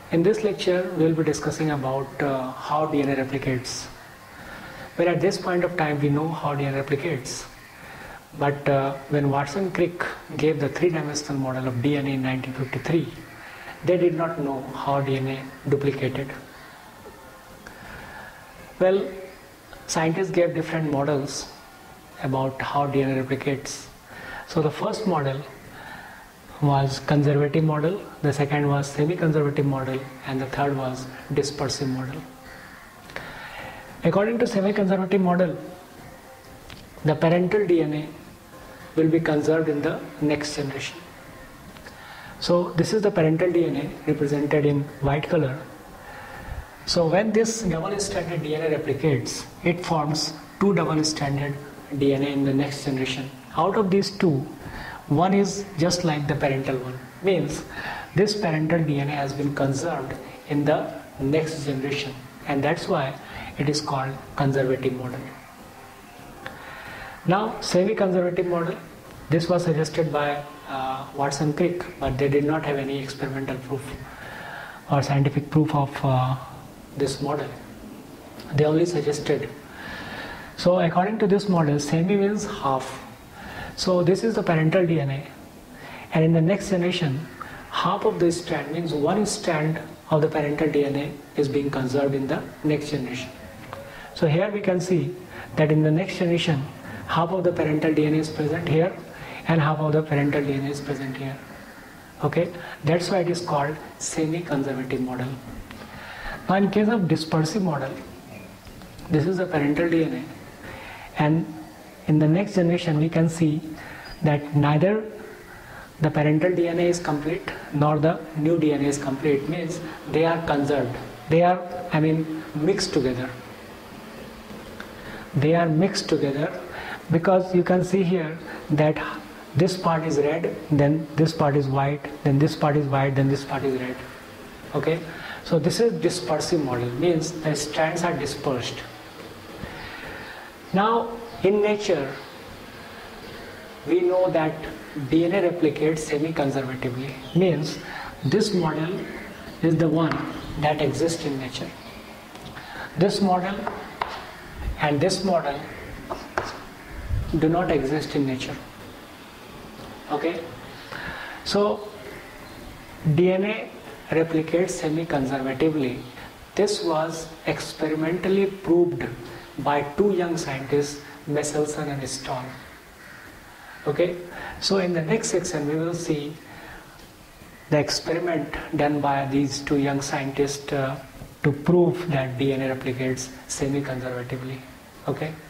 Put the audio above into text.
In this lecture, we will be discussing about how DNA replicates. Well, at this point of time, we know how DNA replicates. But when Watson and Crick gave the three-dimensional model of DNA in 1953, they did not know how DNA duplicated. Well, scientists gave different models about how DNA replicates. So the first model was conservative model, the second was semi-conservative model, and the third was dispersive model. According to semi-conservative model, the parental DNA will be conserved in the next generation. So this is the parental DNA represented in white color. So when this double-stranded DNA replicates, it forms two double-stranded DNA in the next generation. Out of these two, one is just like the parental one, means this parental DNA has been conserved in the next generation, and that's why it is called conservative model. Now, semi-conservative model, this was suggested by Watson and Crick, but they did not have any experimental proof or scientific proof of this model. They only suggested. So according to this model, semi means half. So this is the parental DNA, and in the next generation, half of the strand, means one strand of the parental DNA is being conserved in the next generation. So here we can see that in the next generation, half of the parental DNA is present here and half of the parental DNA is present here. Okay, that's why it is called semi-conservative model. Now in case of dispersive model, this is the parental DNA, and in the next generation we can see that neither the parental DNA is complete nor the new DNA is complete, means they are conserved. They are, mixed together. They are mixed together because you can see here that this part is red, then this part is white, then this part is white, then this part is red. Okay, so this is dispersive model, means the strands are dispersed. Now in nature, we know that DNA replicates semi-conservatively, means this model is the one that exists in nature. This model and this model do not exist in nature. Okay, so DNA replicates semi-conservatively. This was experimentally proved by two young scientists, Messelson and Stoll. Okay, so in the next section we will see the experiment done by these two young scientists to prove that DNA replicates semi-conservatively. Okay.